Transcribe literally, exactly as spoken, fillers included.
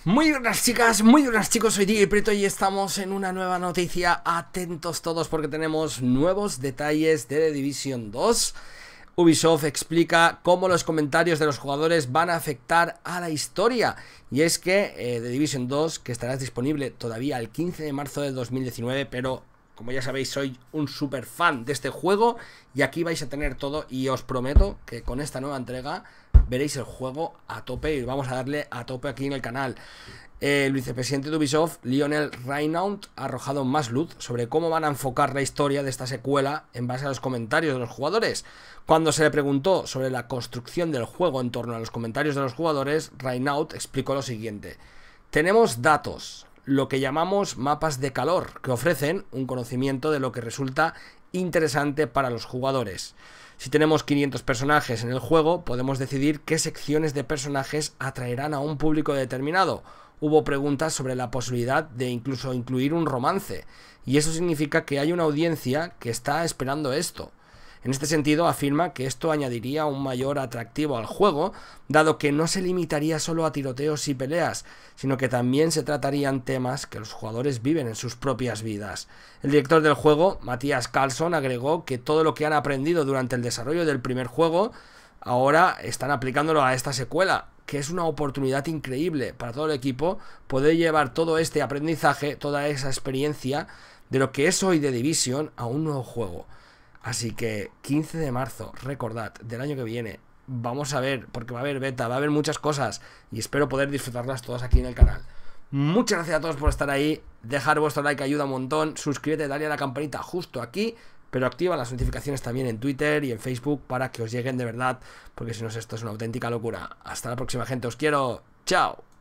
Muy buenas chicas, muy buenas chicos, soy D J Prieto y estamos en una nueva noticia. Atentos todos porque tenemos nuevos detalles de The Division dos. Ubisoft explica cómo los comentarios de los jugadores van a afectar a la historia. Y es que eh, The Division dos, que estará disponible todavía el quince de marzo del dos mil diecinueve, pero como ya sabéis soy un super fan de este juego y aquí vais a tener todo y os prometo que con esta nueva entrega veréis el juego a tope y vamos a darle a tope aquí en el canal. El vicepresidente de Ubisoft, Lionel Reynaud, ha arrojado más luz sobre cómo van a enfocar la historia de esta secuela en base a los comentarios de los jugadores. Cuando se le preguntó sobre la construcción del juego en torno a los comentarios de los jugadores, Reynaud explicó lo siguiente: tenemos datos, lo que llamamos mapas de calor, que ofrecen un conocimiento de lo que resulta interesante para los jugadores. Si tenemos quinientos personajes en el juego, podemos decidir qué secciones de personajes atraerán a un público determinado. Hubo preguntas sobre la posibilidad de incluso incluir un romance, y eso significa que hay una audiencia que está esperando esto. En este sentido, afirma que esto añadiría un mayor atractivo al juego, dado que no se limitaría solo a tiroteos y peleas, sino que también se tratarían temas que los jugadores viven en sus propias vidas. El director del juego, Mathias Karlsson, agregó que todo lo que han aprendido durante el desarrollo del primer juego, ahora están aplicándolo a esta secuela, que es una oportunidad increíble para todo el equipo poder llevar todo este aprendizaje, toda esa experiencia de lo que es hoy The Division a un nuevo juego. Así que quince de marzo, recordad, del año que viene, vamos a ver, porque va a haber beta, va a haber muchas cosas y espero poder disfrutarlas todas aquí en el canal. Muchas gracias a todos por estar ahí, dejar vuestro like ayuda un montón, suscríbete, dale a la campanita justo aquí, pero activa las notificaciones también en Twitter y en Facebook para que os lleguen de verdad, porque si no esto es una auténtica locura. Hasta la próxima gente, os quiero, chao.